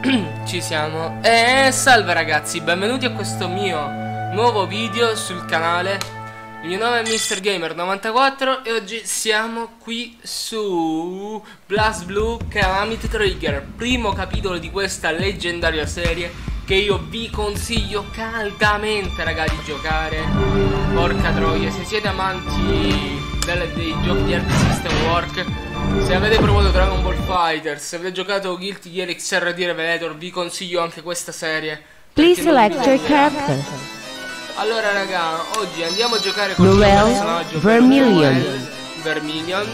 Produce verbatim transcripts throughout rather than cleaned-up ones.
Ci siamo. E salve ragazzi, benvenuti a questo mio nuovo video sul canale. Il mio nome è mister Gamer novantaquattro e oggi siamo qui su BlazBlue Calamity Trigger, primo capitolo di questa leggendaria serie che io vi consiglio caldamente, raga, di giocare. Porca troia, se siete amanti delle, dei giochi di Arc System Work, se avete provato Dragon Ball Fighter, se avete giocato Guilty Gear X R D Revelator, vi consiglio anche questa serie. Please select your character. Allora raga, oggi andiamo a giocare con il Noel personaggio Vermilion. Noel Vermilion.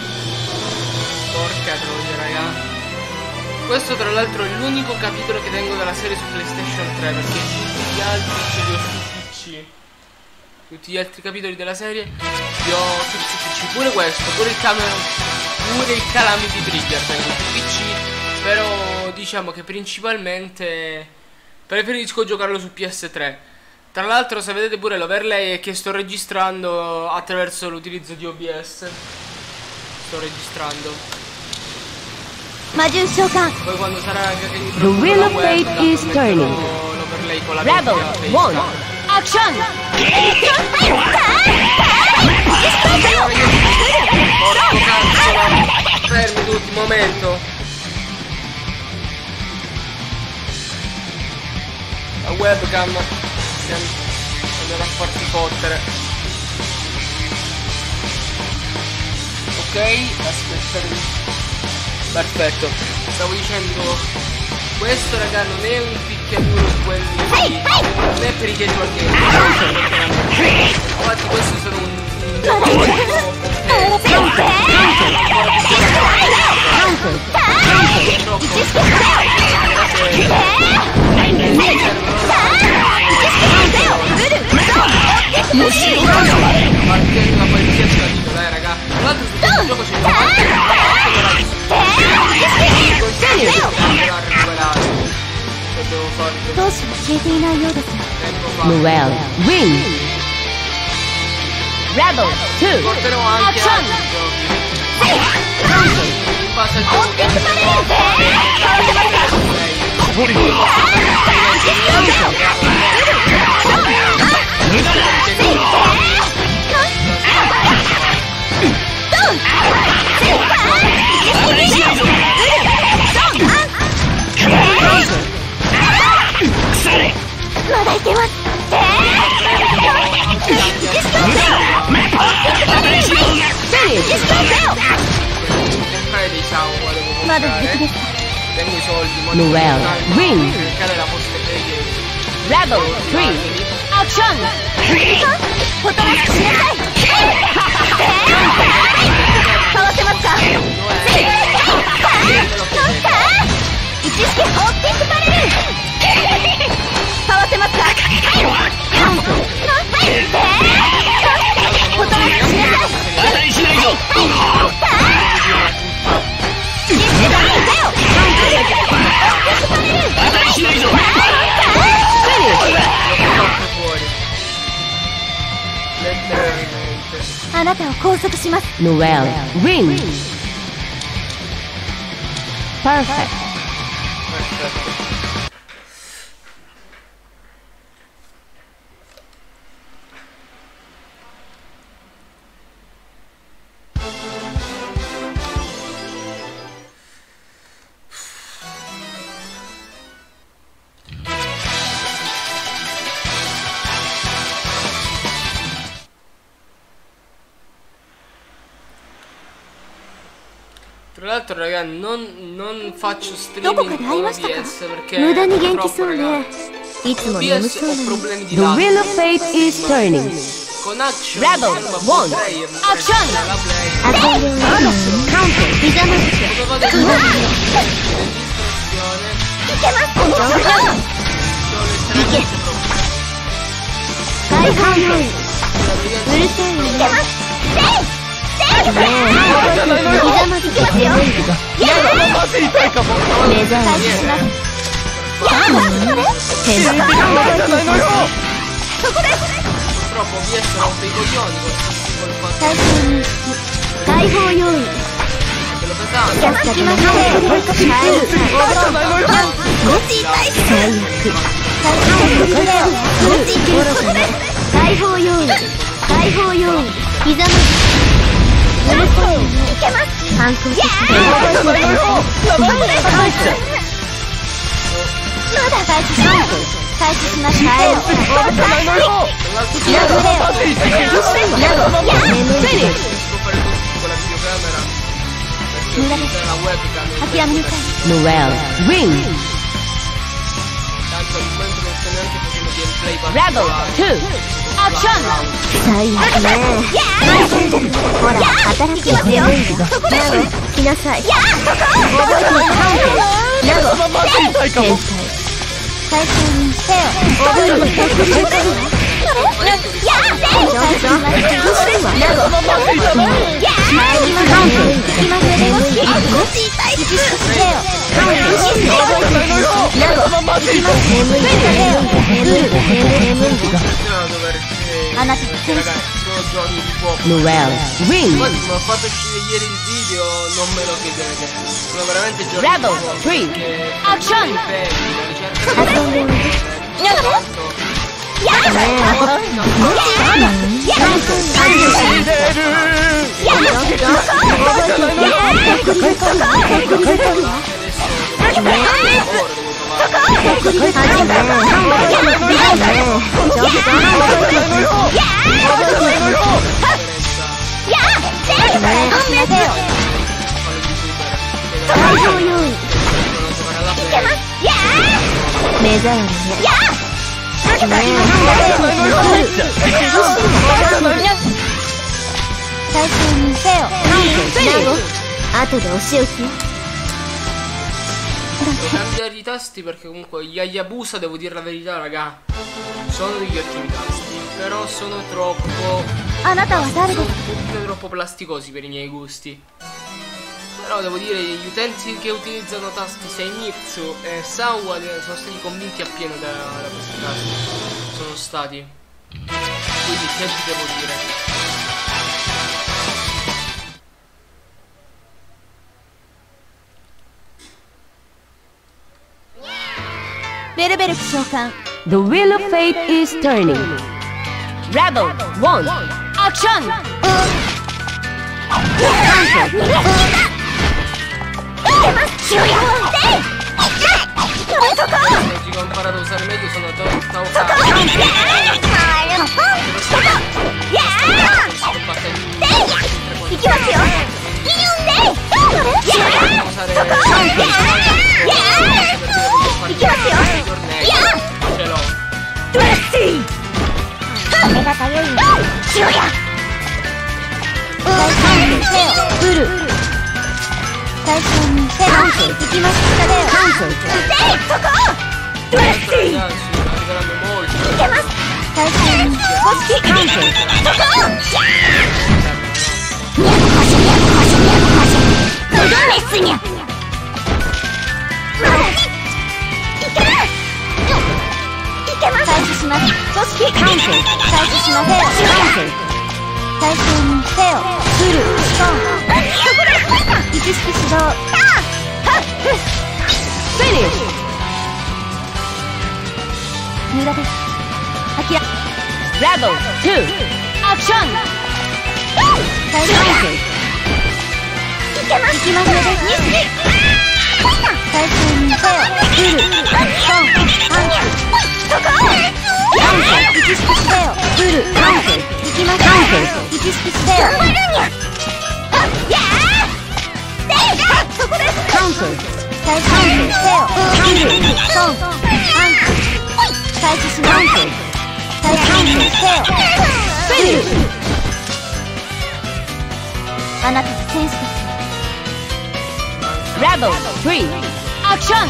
Porca troia raga. Questo tra l'altro è l'unico capitolo che tengo della serie su PlayStation tre, perché tutti gli altri ce li ho su P C. Tutti gli altri capitoli della serie li ho su P C, pure questo, pure il camera, pure il Calamity Trigger tengo su P C, però diciamo che principalmente preferisco giocarlo su P S tre. Tra l'altro, se vedete pure l'overlay è che sto registrando attraverso l'utilizzo di O B S. Sto registrando. Poi quando sarà che mi The wheel of fate is turning. L'overlay con la Rebel one. Action! Porco cazzo! Fermi tutti, un momento. La webcam. Andiamo a farti fottere. Ok, aspetta. Perfetto. Stavo dicendo, questo raga non è un picchiaduro di quelli, non è per i casual gamer. Infatti questi sono un partendo da qualsiasi capito, dai raga. Tra l'altro su questo gioco c'è una parte Noel win. Rebel two. porterò anche altri giochi in base al gioco che tengo i soldi. Noel win. Cercare la posta dei Rebel three. Action! Noel win. Perfect. Tra l'altro raga, non, non faccio streaming con O B S perché purtroppo raga, O B S ho problemi di The lag. wheel of fate is turning. Con Action Rebel one. Action! Counter. come vado a purtroppo O B S rompe i coglioni con il fatto. bello pesante. Noel, win. Rebel, two, action. 最悪ね。ほら、働きますよ。来なさい。覚えてナゴ、天才。最初に手を覚える。Noel, win. Poi mi ho fatto uscire ieri il video, non me lo chiedete. Sono veramente giorni Rebel, three, action. Cambiare i tasti perché comunque gli Hayabusa, devo dire la verità raga, sono degli ottimi tasti, però sono troppo sono un pochino troppo plasticosi per i miei gusti. Però devo dire gli utenti che utilizzano tasti Seimitsu e Sawa sono stati convinti appieno da, da questi tasti. Sono stati. Quindi che ti devo dire? ベルベルク召喚 The wheel of fate is turning. Rebel, one, action. Oggi che ho imparato a usare meglio sono Rebel, two, action. Rebel, three, action.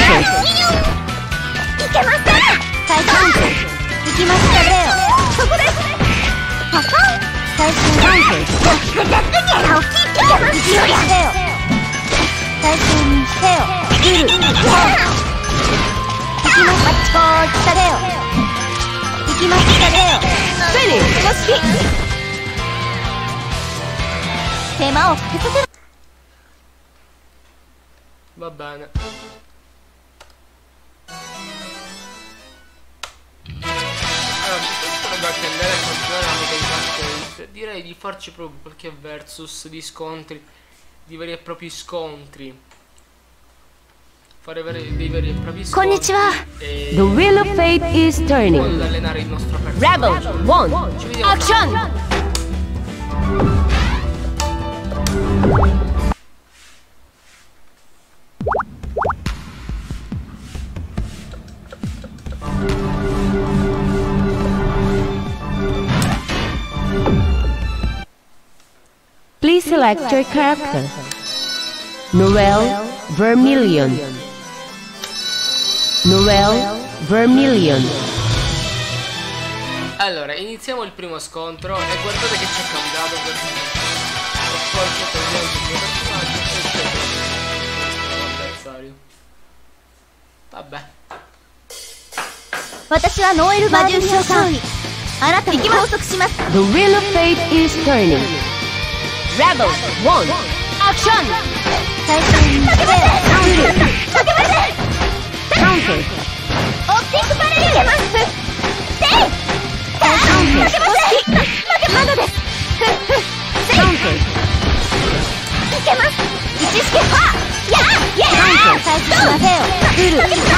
いけません。最初行きましたレオ。そこです。パパ最初にジャックジャックにやろう。いけます。レオ最初にレオグル行きます。バッチコー来たレオ行きましたレオフェリー公式手間をかけさせる。 Va bene. Allora, questo dovrebbe andare a continuare anche dei partenze. Direi di farci proprio qualche versus di scontri, di veri e propri scontri. Fare veri, dei veri e propri scontri. Konnichiwa. E The wheel of fate is turning. ad allenare il nostro personaggio. Rebel one. Ci vediamo. Action! Please select your character. Noel Vermilion. Noel Vermilion. Allora, iniziamo il primo scontro e guardate che c'è cambiato questo. Ho tolto praticamente il mio personaggio e c'è l'avversario. Vabbè. 私はノエル・魔術召喚。あなたに拘束します。 The wheel of fate is turning. Rebel one. Action! 最初にレオグルかけません。 Counter. オプティックパレルいけます。せいかけません。負けまだです。せい Counter. いけます。一式ファーやーやー最初にませよグルかけません。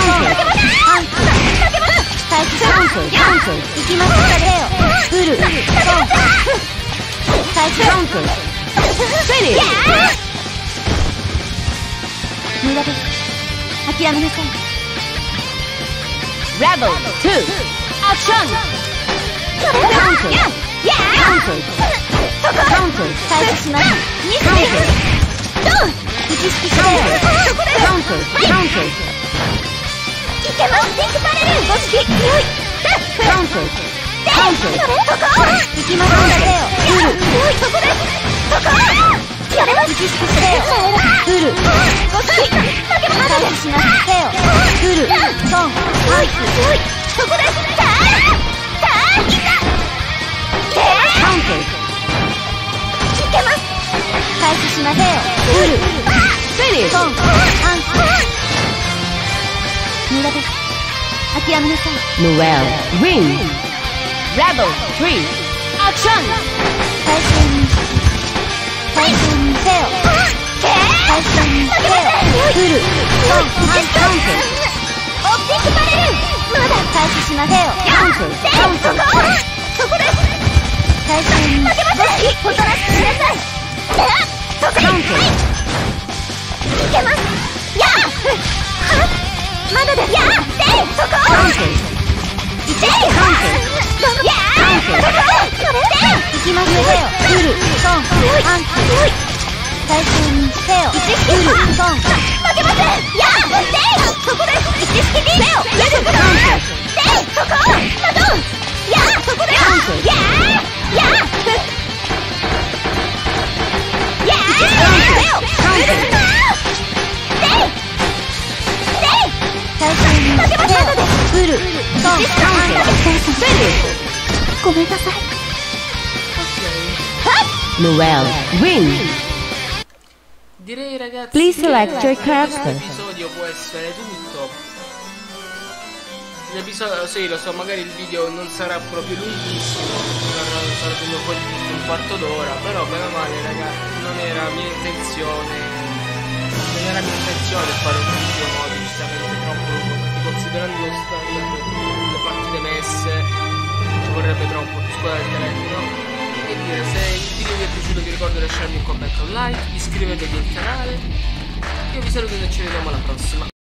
最初にやー行きましたレオグルコン最初 Counter. Finish. 無駄です。諦めなさい。 Rebel two. Action! Counter. Counter. Counter. 最初します。にしてドン一式しレオそこです。 Counter. Counter. いけます。ピンクパレルご式強い Counter. そこ行きましたレオグルそこです。そこやれます。一式しレオグルご式負けまだです。しますレオグルコンはい強いそこです。さあさあいった Counter. いけます。開始しませよグル Finish. コンアン無駄です。諦めなさい。 Noel win. Rebel three. Action! 最初に最初にせよ最初にせよグルコンアンカウントオプティックパレルまだ開始しませよカウントせよそこそこです最初に負けませんおとなしくしなさいそこにはいいけますやあまだですやあせいそこいけいやあそこそれ行きますよグルコンアンカ最初にせよ一式グルコン負けませんやあせいそこです一式せよやそこだせいそこマドンやあそこだやあやあやあせよグルせいせい最初に負けませんグルコンアンカごめんなさい。 Noel win. Direi ragazzi Please select che your character. questo episodio può essere tutto. L'episodio, sì lo so, magari il video non sarà proprio lunghissimo, sarà, sarà venuto poi un quarto d'ora, però bene o male ragazzi non era mia intenzione, non era mia intenzione fare un video no, decisamente troppo lungo, perché considerando lo standard, le partite messe, ci vorrebbe troppo, scusa il telefono. E dire, se il video vi è piaciuto vi ricordo di lasciarmi un commento, un like, iscrivetevi al canale. Io vi saluto e ci vediamo alla prossima.